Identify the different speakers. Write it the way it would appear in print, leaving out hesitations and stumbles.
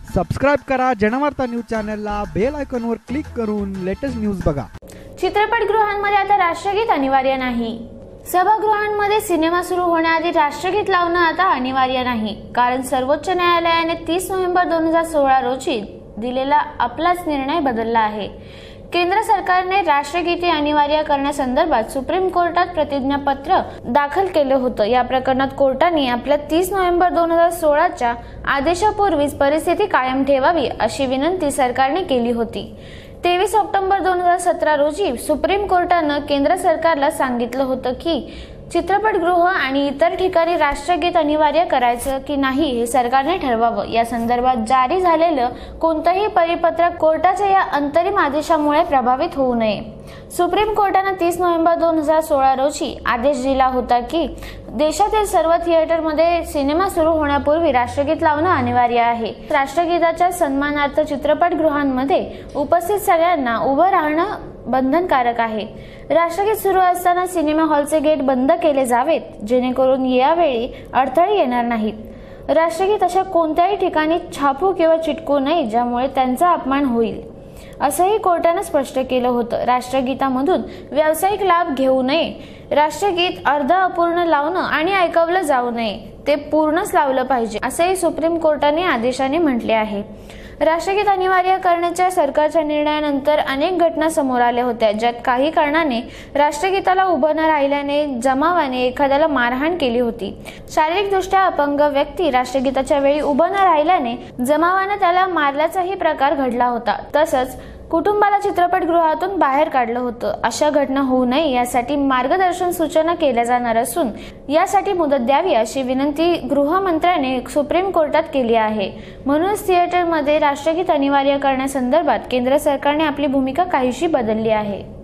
Speaker 1: Subscribe करा Janvarta news चॅनलला, bell आयकॉनवर क्लिक करून लेटेस्ट न्यूज बघा।
Speaker 2: चित्रपटगृहांमध्ये आता राष्ट्रगीत अनिवार्य नाही। सभागृहांमध्ये सिनेमा सुरू होण्याआधी राष्ट्रगीत लावणं आता अनिवार्य नाही, कारण सर्वोच्च न्यायालयाने 30 नोव्हेंबर 2016 रोजी दिलेला आपलाच निर्णय बदलला आहे। केंद्र सरकारने राष्ट्रगीते अनिवार्य करण्यासंदर्भात सुप्रीम कोर्टात प्रतिज्ञापत्र दाखल केले होतं। या प्रकरणात कोर्टाने आपल्या 30 नोव्हेंबर 2016च्या आदेशापूर्वीच परिस्थिती कायम ठेवावी अशी विनंती सरकारने केली होती। 23 ऑक्टोबर 2017 रोजी सुप्रीम कोर्टाने केंद्र सरकारला सांगितलं होतं की चित्रपटगृह आणि इतर ठिकाणी राष्ट्रगीत अनिवार्य करायचं की नाही हे सरकारने ठरवावं। या संदर्भात जारी झालेलं कोणतंही परिपत्रक कोर्टाच्या या अंतरिम आदेशामुळे प्रभावित होऊ नये। सुप्रीम कोर्टाने 30 नोव्हेंबर 2016 रोजी आदेश दिला होता की देशातील सर्व थिएटरमध्ये सिनेमा सुरू होण्यापूर्वी राष्ट्रगीत लावणं अनिवार्य आहे। राष्ट्रगीताच्या सन्मानार्थ चित्रपटगृहांमध्ये उपस्थित सगळ्यांना उभं राहणं बंधनकारक आहे। राष्ट्रगीत सुरू असताना सिनेमा हॉलचे गेट बंद केले जावेत, जेणेकरून यावेळी अडथळे येणार नाहीत। राष्ट्रगीत अशा कोणत्याही ठिकाणी छापू किंवा चिटकू नये ज्यामुळे त्यांचा अपमान होईल, असंही कोर्टाने स्पष्ट केलं होतं। राष्ट्रगीतामधून व्यावसायिक लाभ घेऊ नये, राष्ट्रगीत अर्ध अपूर्ण लावणं आणि ऐकवलं जाऊ नये, ते पूर्णच लावलं पाहिजे असंही सुप्रीम कोर्टाने आदेशाने म्हटले आहे। राष्ट्रगीत अनिवार्य करण्याच्या सरकारच्या निर्णयानंतर अनेक घटना समोर आल्या होत्या, ज्यात काही कारणाने राष्ट्रगीताला उभं न राहिल्याने जमावाने एखाद्याला मारहाण केली होती। शारीरिकदृष्ट्या अपंग व्यक्ती राष्ट्रगीताच्या वेळी उभं न राहिल्याने जमावाने त्याला मारल्याचाही प्रकार घडला होता। तसंच कुटुंबाला चित्रपटगृहातून बाहेर काढलं होतं। अशा घटना होऊ नये यासाठी मार्गदर्शन सूचना केल्या जाणार असून यासाठी मुदत द्यावी अशी विनंती गृहमंत्र्याने सुप्रीम कोर्टात केली आहे। म्हणूनच थिएटरमध्ये राष्ट्रगीत अनिवार्य करण्यासंदर्भात केंद्र सरकारने आपली भूमिका काहीशी बदलली आहे।